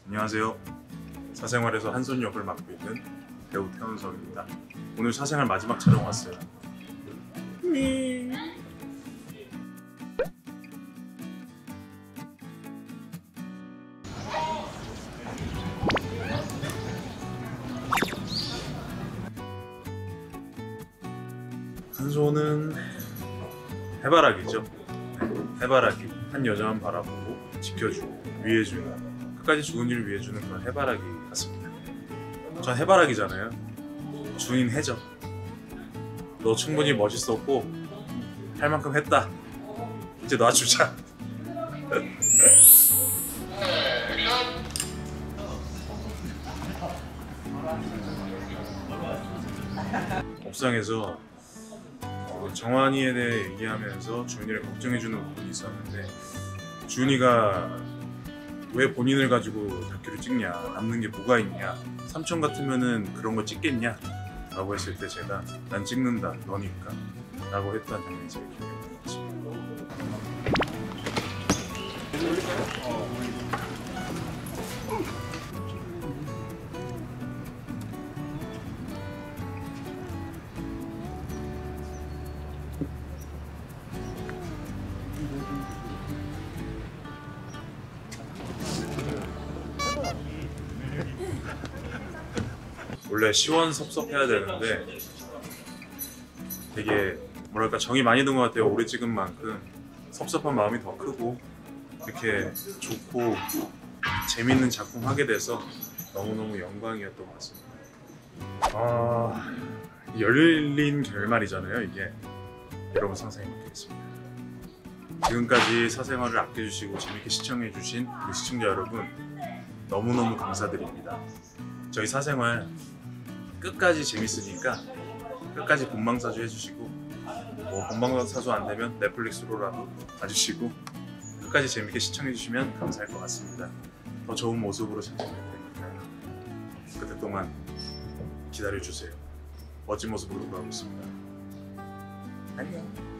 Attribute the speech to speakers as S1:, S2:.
S1: 안녕하세요. 사생활에서 한손 역을 맡고 있는 배우 태훈석입니다. 오늘 사생활 마지막 촬영 왔어요. 한손은 해바라기죠. 해바라기. 한 여자만 바라보고 지켜주고 위해주는, 끝까지 좋은 일을 위해주는 그런 해바라기 같습니다. 전 해바라기잖아요. 주인 해죠. 너 충분히 멋있었고 할 만큼 했다. 이제 놔주자. 옥상에서 정환이에 대해 얘기하면서 주은이를 걱정해주는 부분이 있었는데, 주은이가 왜 본인을 가지고 다큐를 찍냐, 남는 게 뭐가 있냐, 삼촌 같으면은 그런 거 찍겠냐 라고 했을 때 제가 난 찍는다 너니까 라고 했던 장면이 제일 기억에 남았지. 원래 시원섭섭해야 되는데 되게 뭐랄까 정이 많이 든 것 같아요. 오래 찍은 만큼 섭섭한 마음이 더 크고, 이렇게 좋고 재밌는 작품 하게 돼서 너무너무 영광이었던 것 같습니다. 열린 결말이잖아요 이게. 여러분 상상해 보겠습니다. 지금까지 사생활을 아껴주시고 재밌게 시청해주신 우리 시청자 여러분 너무너무 감사드립니다. 저희 사생활 끝까지 재밌으니까 끝까지 본방사수 해주시고, 뭐 본방사수 안 되면 넷플릭스로라도 봐주시고 끝까지 재밌게 시청해주시면 감사할 것 같습니다. 더 좋은 모습으로 찾아뵐 테니까요. 그때 동안 기다려주세요. 멋진 모습으로 돌아오겠습니다. 안녕.